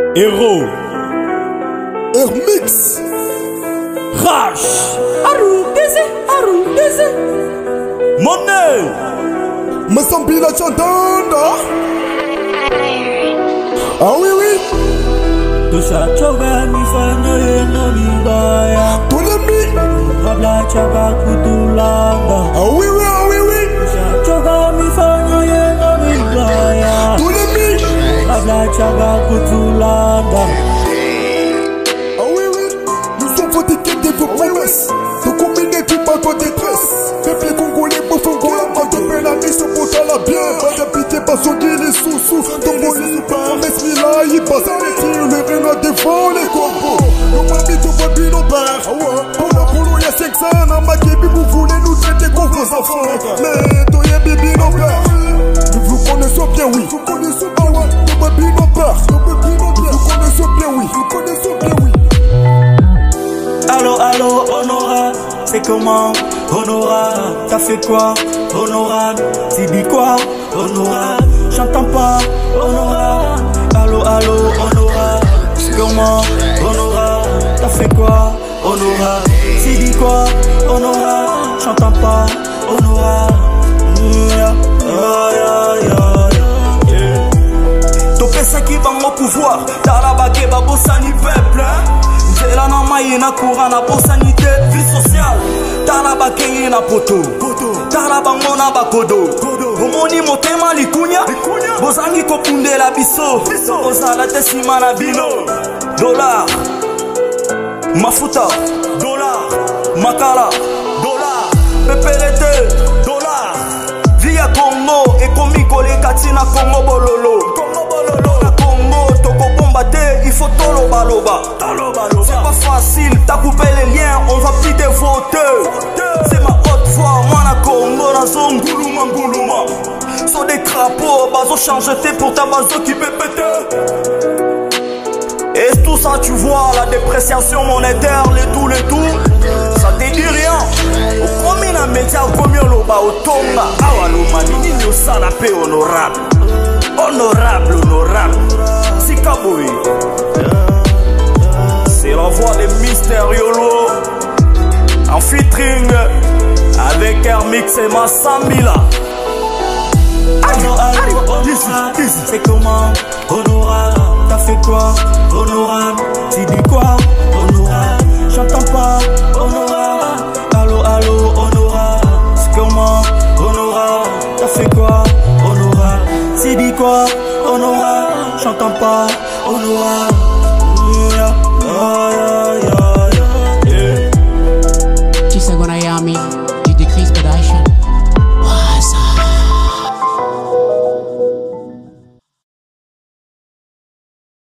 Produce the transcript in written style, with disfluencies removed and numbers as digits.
Héros, Hermix, Rage, Arundese, Monnaie, Massambila Chantanda. Ah oui, oui. Tosha choga mifano yeno mibaya. Polemi. Rabla chaba kutulanga. Ah oui, oui, ah oui, oui. Tosha choga mifano yeno mibaya. Polemi. Rabla chaba kutulanga. Ah oui, oui. Nous sommes fatigués de vos promesses. De combiner tout pas de détresse. Peuple congolais, beau congolais, pas de peine à mise pour la bien. Pas de pitié, pas sur les sous-sous. Dans mon lit, pas messe, là, il passe à l'étire, le rénat devant les corbeaux. Nos mamies, tout va bien nos pères. Pour la polo, y'a 500, n'a pas qui vous voulez nous traiter comme vos enfants. Mais, toi, y'a bibi nos pères. Nous vous connaissons bien, oui. Vous connaissez bien, ouais. Nous va bien nos pères. Nous connaissons bien, oui. Nous connaissons bien, oui. Allo, allo, Honora, c'est comment? Honora, t'as fait quoi? Honorable, tu dis quoi? Honorable, j'entends pas. Honorable, allo, allo, Honora, c'est comment? Honorable, t'as fait quoi? Honorable, tu dis quoi? Honorable, j'entends pas. Honorable, topesa qui va au pouvoir, talabake babosani peuple. Nzela na maye na courant na bosanité, vie sociale. Talabake na poto, talabango na bakodo. Omoni motema likunya, bozangi kopundela biso. Ozala te sima na bino. Dollar, mafuta, dollar, makala, dollar, pepelete, dollar. Via Congo, ekomi koleka tina Congo bololo. Na Congo, toko bomba te, il faut toloba. C'est pas facile, t'as coupé les liens, on va plus te voter. C'est ma haute voix, moi na Congo, na zone gouluma. Sont des crapauds, bazo change te pour ta bazo qui peut péter. Et tout ça tu vois, la dépréciation monétaire, les tout, ça te dit rien. Au premier na média, au premier loba, au tonga. Awaloma, nini yo sa la paix honorable. Honorable. Sikaboui. C'est la voix des Mystériolo. En featuring avec Hermix et Massambila. C'est comment? Honorable, t'as fait quoi? Honorable, tu dis quoi? Honorable, j'entends pas. Honorable, allo, honorable. C'est comment? Honorable, t'as fait quoi? Honorable, tu dis quoi? Honorable, j'entends pas. Honorable.